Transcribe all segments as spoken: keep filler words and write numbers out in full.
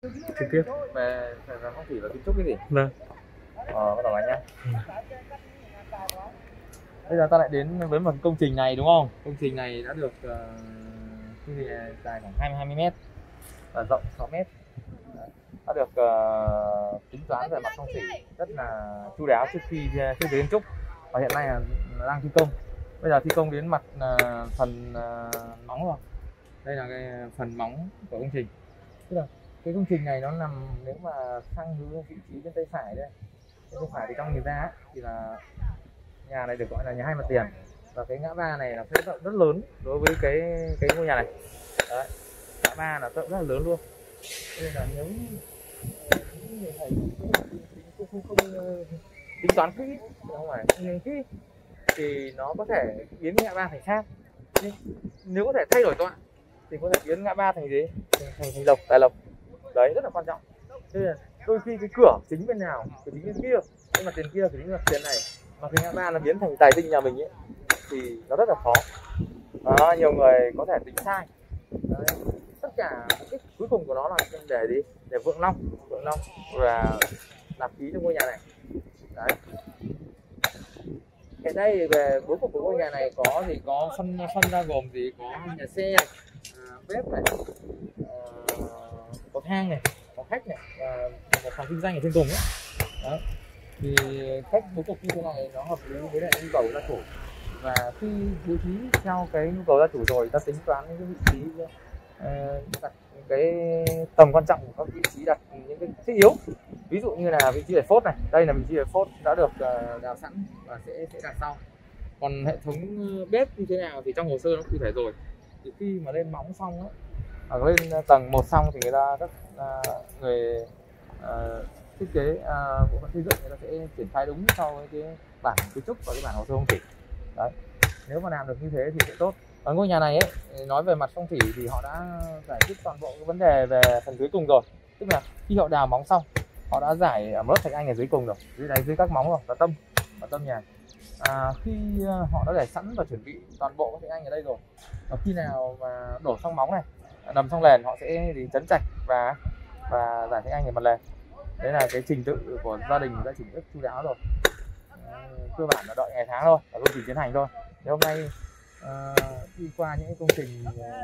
trực tiếp về về phong thủy và kiến trúc cái gì. vâng. Ờ, bắt đầu nói nhá. Bây giờ ta lại đến với một công trình này đúng không? Công trình này đã được uh, cái gì này, dài khoảng hai mươi hai mươi mét và rộng sáu mét. Đấy. Đã được uh, tính toán về mặt phong thủy rất là chu đáo trước khi thiết kế kiến trúc, và hiện nay là đang thi công. Bây giờ thi công đến mặt uh, phần uh, móng rồi. Đây là cái phần móng của công trình. Tức là cái công trình này nó nằm, nếu mà sang hướng vị trí bên tay phải đây, bên tay phải thì trong nhìn ra ấy, thì là nhà này được gọi là nhà hai mặt tiền, và cái ngã ba này là rất, rất lớn đối với cái cái ngôi nhà này. Đấy. Ngã ba là rất là lớn luôn. Nên là nếu người thầy không, không, không, không tính toán kỹ, không phải không kỹ thì nó có thể biến ngã ba thành khác. Nhưng nếu có thể thay đổi tọa thì có thể biến ngã ba thành gì, thành thành, thành lộc, tài lộc. Đấy rất là quan trọng. Nên là đôi khi cái cửa chính bên nào, cửa chính bên kia, cái mặt tiền kia, cửa chính mặt tiền này, mà cái ngã ba nó biến thành tài tinh nhà mình ấy, thì nó rất là khó. Đó, nhiều người có thể tính sai. Đấy. Tất cả cái cuối cùng của nó là để gì, để vượng long, vượng long và nạp khí trong ngôi nhà này. Đấy. Hiện nay về bố cục của ngôi nhà này có gì, có phân phân ra gồm gì, có nhà xe này, à, bếp này, à, có thang này, có khách này, và một phòng kinh doanh ở trên cùng ấy. Đấy. Thì cách bố cục như thế này nó hợp lý với lại nhu cầu gia chủ, và khi bố trí theo cái nhu cầu gia chủ rồi, ta tính toán những cái vị trí, uh, đặt cái tầm quan trọng của các vị trí, đặt những cái thiết yếu. Ví dụ như là vị trí để phốt này, đây là vị trí để phốt đã được uh, đào sẵn và sẽ sẽ đặt sau. Còn hệ thống bếp như thế nào thì trong hồ sơ nó cụ thể rồi. Thì khi mà lên móng xong ấy, hoặc lên tầng một xong thì người ta rất uh, người uh, thiết kế uh, bộ phận xây dựng người ta sẽ triển khai đúng sau cái bản kiến trúc và cái bản hồ sơ phong thủy. Đấy. Nếu mà làm được như thế thì sẽ tốt. Ở ngôi nhà này ấy, nói về mặt phong thủy thì họ đã giải quyết toàn bộ cái vấn đề về phần dưới cùng rồi. Tức là khi họ đào móng xong, họ đã giải lớp thạch anh ở dưới cùng rồi, dưới đáy dưới các móng rồi, và tâm và tâm nhà. À, khi họ đã để sẵn và chuẩn bị toàn bộ các thạch anh ở đây rồi, và khi nào mà đổ xong móng này, nằm xong nền, họ sẽ đi chấn trạch và và giải thạch anh ở mặt nền. Đấy là cái trình tự của gia đình đã chỉnh rất chu đáo rồi. À, cơ bản là đợi ngày tháng thôi, là công trình tiến hành thôi. Thì hôm nay à, đi qua những công trình à,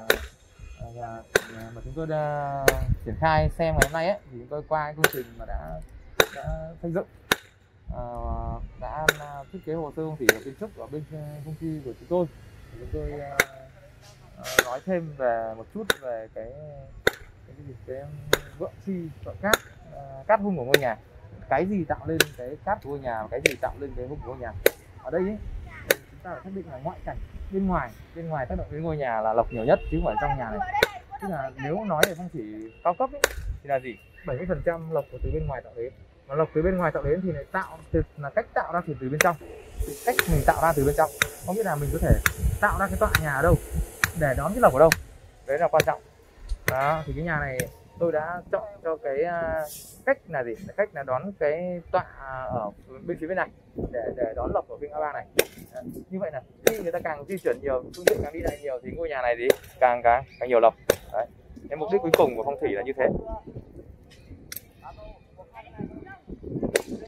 à, mà chúng tôi đã triển khai xem ngày hôm nay ấy, thì chúng tôi qua công trình mà đã đã xây dựng, à, đã thiết kế hồ sơ phong thủy và kiến trúc ở bên công ty của chúng tôi. Thì chúng tôi à, à, nói thêm về một chút về cái cái, cái, cái vượng chi vượng cát, à, cát hung của ngôi nhà. Cái gì tạo lên cái cát của ngôi nhà, cái gì tạo lên cái hung của ngôi nhà. Ở đây ấy, chúng ta phải xác định là ngoại cảnh bên ngoài, bên ngoài tác động đến ngôi nhà là lộc nhiều nhất, chứ không phải trong nhà này. Tức là nếu nói về phong thủy cao cấp ấy, thì là gì, bảy mươi phần trăm lộc của từ bên ngoài tạo đến, mà lộc từ bên ngoài tạo đến thì lại tạo từ là cách tạo ra từ từ bên trong, cách mình tạo ra từ bên trong, có nghĩa là mình có thể tạo ra cái tọa nhà ở đâu để đón cái lộc ở đâu, đấy là quan trọng. Đó, thì cái nhà này tôi đã chọn cho cái cách là gì, cách là đón cái tọa ở bên phía bên này để để đón lộc ở bên ngã ba này. Đấy. Như vậy là khi người ta càng di chuyển nhiều, phương tiện càng đi lại nhiều thì ngôi nhà này gì càng càng càng nhiều lộc. Đấy. Cái mục đích cuối cùng của phong thủy là như thế.